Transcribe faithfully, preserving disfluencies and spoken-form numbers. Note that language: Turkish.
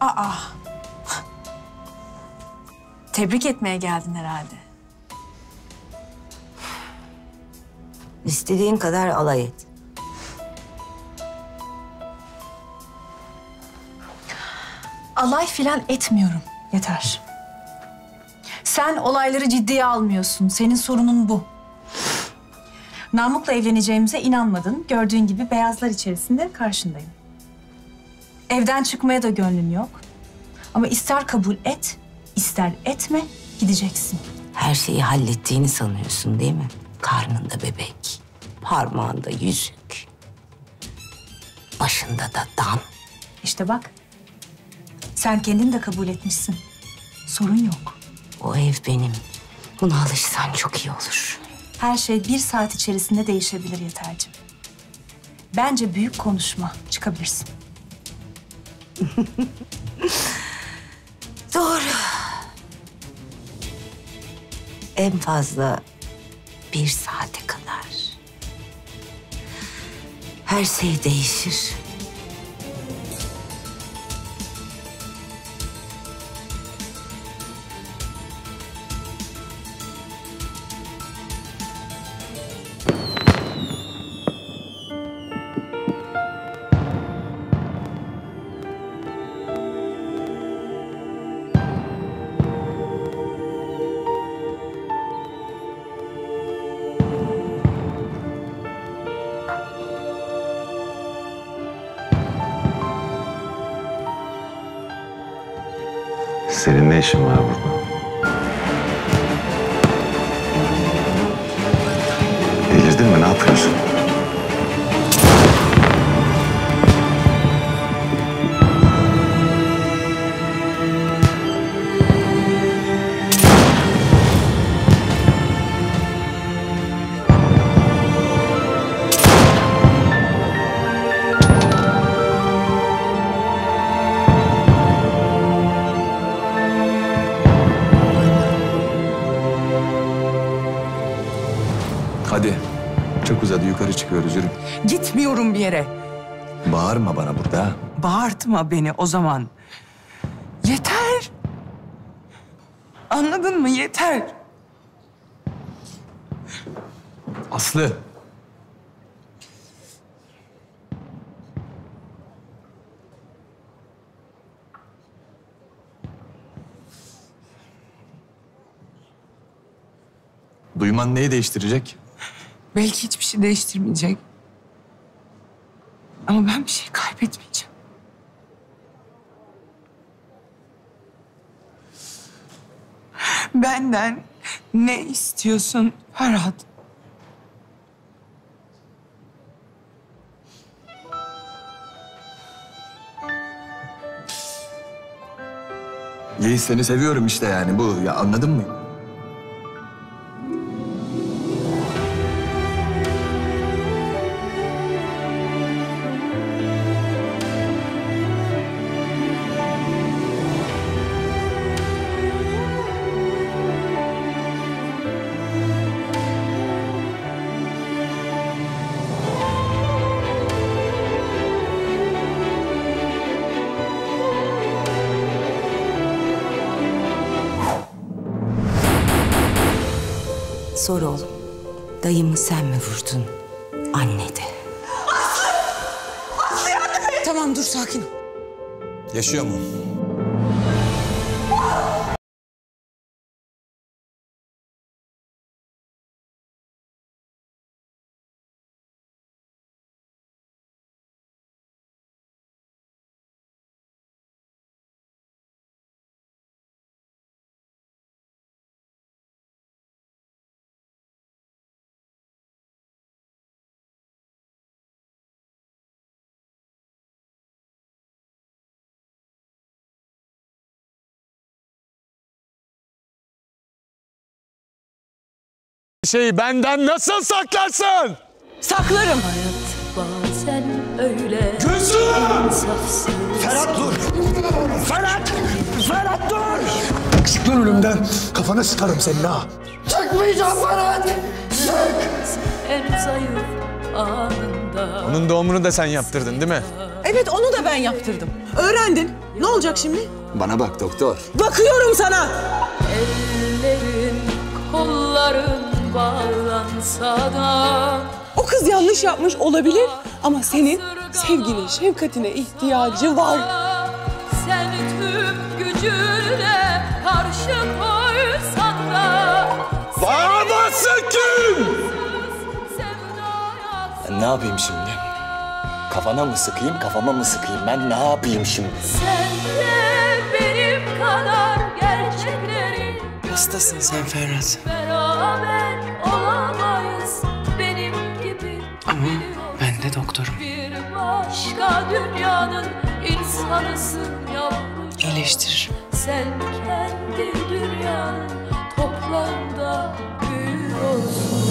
Aa. Tebrik etmeye geldin herhalde. İstediğin kadar alay et. Alay filan etmiyorum. Yeter. Sen olayları ciddiye almıyorsun. Senin sorunun bu. Namık'la evleneceğimize inanmadın. Gördüğün gibi beyazlar içerisinde karşındayım. Evden çıkmaya da gönlüm yok. Ama ister kabul et, ister etme, gideceksin. Her şeyi hallettiğini sanıyorsun değil mi? Karnında bebek, parmağında yüzük, başında da dam. İşte bak, sen kendin de kabul etmişsin. Sorun yok. O ev benim. Buna alışsan çok iyi olur. Her şey bir saat içerisinde değişebilir Yeterciğim. Bence büyük konuşma, çıkabilirsin. Doğru. En fazla bir saate kadar. Her şey değişir. Senin ne işin var burada? Delirdin mi? Ne yapıyorsun? Hadi. Çok uzadı. Yukarı çıkıyoruz. Yürü. Gitmiyorum bir yere. Bağırma bana burada. Bağırtma beni o zaman. Yeter. Anladın mı? Yeter. Aslı. Duyman neyi değiştirecek? Belki hiçbir şey değiştirmeyecek. Ama ben bir şey kaybetmeyeceğim. Benden ne istiyorsun Ferhat? Yiğit seni seviyorum işte yani bu. Ya anladın mı? Sor oğlum. Dayımı sen mi vurdun? Anne de. Tamam dur sakin ol. Yaşıyor mu? Şeyi benden nasıl saklarsın? Saklarım. Bazen öyle Gözüm! insafsız. Ferhat dur! Ferhat! Ferhat dur! Çık lan önümden. Kafana sıkarım senin ha. Çıkmayacağım Ferhat! Çık! En zayıf anında. Onun doğumunu da sen yaptırdın değil mi? Evet onu da ben yaptırdım. Öğrendin. Ne olacak şimdi? Bana bak doktor. Bakıyorum sana. Ellerin, kolların bağlansa da O kız yanlış yapmış olabilir ama senin sevgine, şefkatine ihtiyacı var. sen tüm gücüne karşı koysan da Babası kim? sevdaya Ben ne yapayım şimdi? Kafana mı sıkayım, kafama mı sıkayım? Ben ne yapayım şimdi? sen de benim kadar gerçekleri Hastasın sen Ferhat. beraber olamayız benim gibi. Ama ben de doktorum. Bir başka dünyanın insanısın yavrum. İyileştiririm. Sen kendi dünyanın toprağında büyüyorsun.